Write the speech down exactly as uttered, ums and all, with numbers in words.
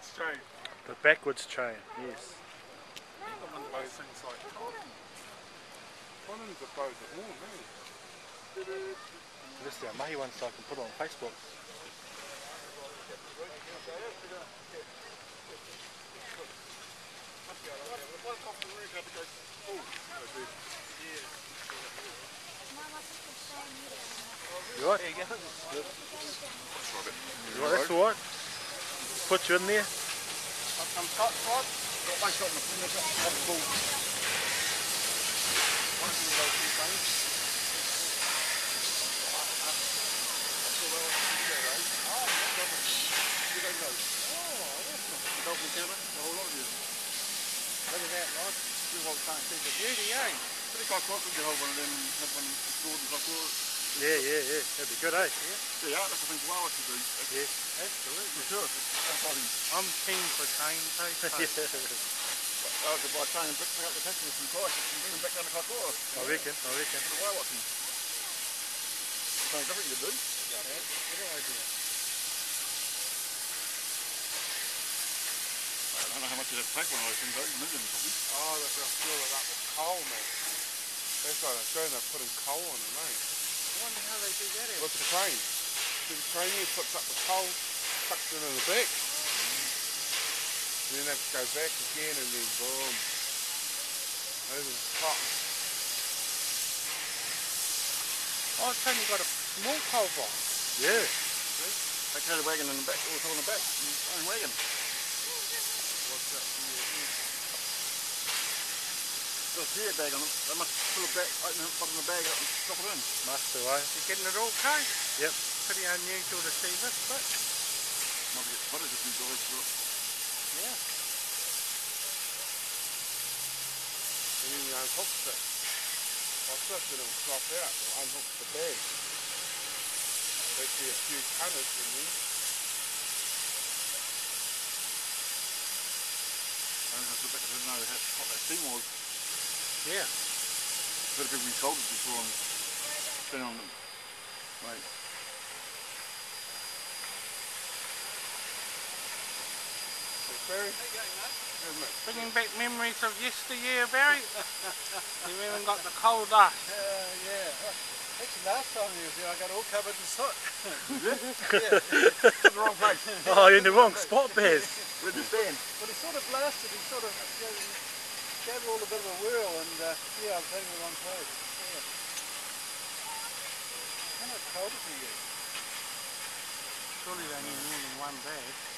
backwards train. The backwards train, yes. One of those things like one of the bows at home, eh? This is our mahi one, so I can put it on Facebook. You right? There you go. You right? That's alright. Put you in there. Some top rod. Got one shot in the finger, got the ball. One of those two things. You don't know. Oh, that's not a dolphin camera, the whole lot of you. Look at that, Rod. You won't can't see the beauty, eh? Pretty Kaikoura could hold one of them and have one installed in Kaikoura. Yeah, yeah, yeah. That'd be good, eh? Yeah, yeah, that's the thing well to do. Yes, absolutely. For sure. I'm keen for train too. I could buy a train and pick up the passengers from Christ and bring them back down to Kaikoura. I reckon, I reckon. For the whale watching. Something different you do. Yeah, that's a good idea. I don't know how much you'd have to take one of those things out, millions probably. Oh, they've got to fill it up with coal, man. That's like they're going to put in coal on it, eh? I wonder how they do that. With the train. The train here puts up the coal, tucks it in the back. Mm. Then they have to go back again and then boom. Over the top. Oh, it's only got a small coal box. Yeah. See? They carry the wagon in the back, also on the back. Own wagon. What's that here? Got a gear bag on it. They must pull it back, open the bottom of the bag up and drop it in. Must do, eh? You're getting it all coat? Yep. Pretty unusual to see this, but Might get spotted if these guys do it. yeah. And then you unhook it. Like this, then it'll drop out. It'll unhook the bag. There'd be a few tonnage in there. I think I I didn't know how hot that steam was. Yeah. A bit of people told us before and been on them. Right. Barry? How you going, mate? Bringing back memories of yesteryear, Barry. You've even got the coal dust. Uh, yeah. Actually, last time you was here, I got all covered in soot. Yeah. In the wrong place. Oh, you're in the wrong spot, Bez. Where'd you stand? Well, he sort of blasted, he sort of gave, gave it all a bit of a whirl, and uh, yeah, I was heading the wrong place. Yeah. How much cold is he? Surely they need more than one bag.